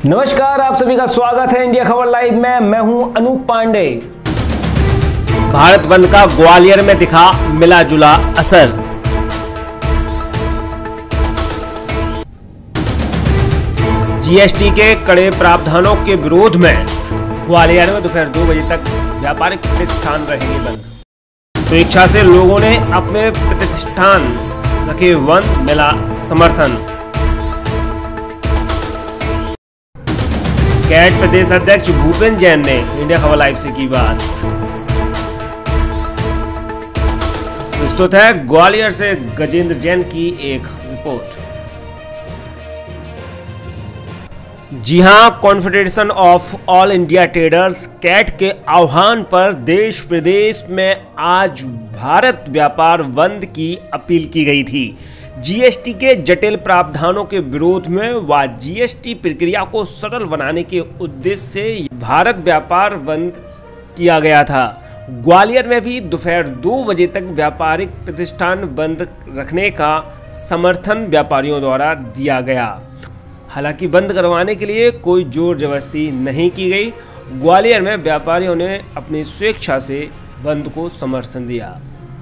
नमस्कार, आप सभी का स्वागत है इंडिया खबर लाइव में। मैं हूं अनूप पांडे। भारत बंद का ग्वालियर में दिखा मिला जुला असर। जीएसटी के कड़े प्रावधानों के विरोध में ग्वालियर में दोपहर 2 बजे तक व्यापारिक प्रतिष्ठान रहेंगे बंद। स्वेच्छा से लोगों ने अपने प्रतिष्ठान रखे बंद, मिला समर्थन। कैट प्रदेश अध्यक्ष भूपेंद्र जैन ने इंडिया खबर लाइव से की बात। प्रस्तुत है ग्वालियर से गजेंद्र जैन की एक रिपोर्ट। जी हां, confederation of all India traders CAIT के आह्वान पर देश प्रदेश में आज भारत व्यापार बंद की अपील की गई थी। जीएसटी के जटिल प्रावधानों के विरोध में व जीएसटी प्रक्रिया को सरल बनाने के उद्देश्य से भारत व्यापार बंद किया गया था। ग्वालियर में भी दोपहर 2 बजे तक व्यापारिक प्रतिष्ठान बंद रखने का समर्थन व्यापारियों द्वारा दिया गया। हालांकि बंद करवाने के लिए कोई जोर जबरदस्ती नहीं की गई। ग्वालियर में व्यापारियों ने अपनी स्वेच्छा से बंद को समर्थन दिया।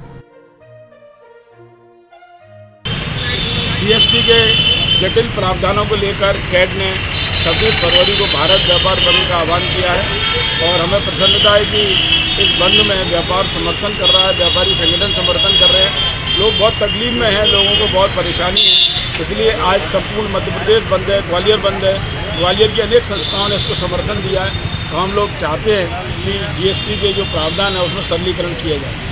जीएसटी के जटिल प्रावधानों को लेकर कैट ने 26 फरवरी को भारत व्यापार बंद का आह्वान किया है और हमें प्रसन्नता है कि इस बंद में व्यापार समर्थन कर रहा है, व्यापारी संगठन समर्थन कर रहे हैं। लोग बहुत तकलीफ में हैं, लोगों को बहुत परेशानी है, इसलिए आज संपूर्ण मध्य प्रदेश बंद है, ग्वालियर बंद है। ग्वालियर की अनेक संस्थाओं ने इसको समर्थन दिया है। तो हम लोग चाहते हैं कि जीएसटी के जो प्रावधान है उसमें सरलीकरण किया जाए।